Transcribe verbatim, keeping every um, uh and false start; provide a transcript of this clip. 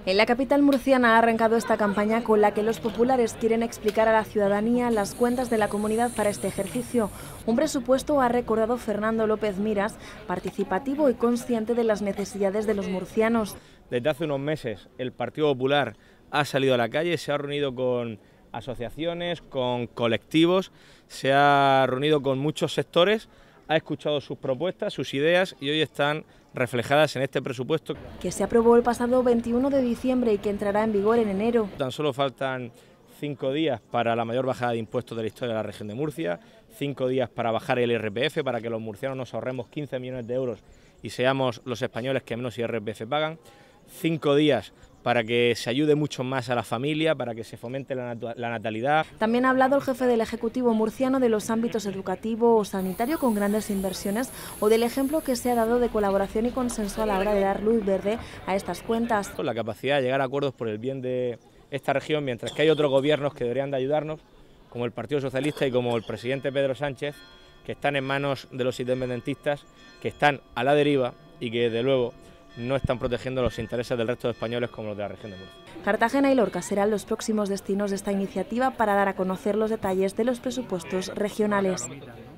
En la capital murciana ha arrancado esta campaña con la que los populares quieren explicar a la ciudadanía las cuentas de la comunidad para este ejercicio. Un presupuesto, ha recordado Fernando López Miras, participativo y consciente de las necesidades de los murcianos. Desde hace unos meses el Partido Popular ha salido a la calle, se ha reunido con asociaciones, con colectivos, se ha reunido con muchos sectores, ha escuchado sus propuestas, sus ideas y hoy están reflejadas en este presupuesto que se aprobó el pasado veintiuno de diciembre y que entrará en vigor en enero. Tan solo faltan cinco días para la mayor bajada de impuestos de la historia de la región de Murcia, cinco días para bajar el I R P F, para que los murcianos nos ahorremos quince millones de euros y seamos los españoles que menos I R P F pagan, cinco días para que se ayude mucho más a la familia, para que se fomente la, nat la natalidad. También ha hablado el jefe del Ejecutivo murciano de los ámbitos educativo o sanitario con grandes inversiones o del ejemplo que se ha dado de colaboración y consenso a la hora de dar luz verde a estas cuentas. Con la capacidad de llegar a acuerdos por el bien de esta región, mientras que hay otros gobiernos que deberían de ayudarnos, como el Partido Socialista y como el presidente Pedro Sánchez, que están en manos de los independentistas, que están a la deriva y que desde luego no están protegiendo los intereses del resto de españoles como los de la región de Murcia. Cartagena y Lorca serán los próximos destinos de esta iniciativa para dar a conocer los detalles de los presupuestos regionales.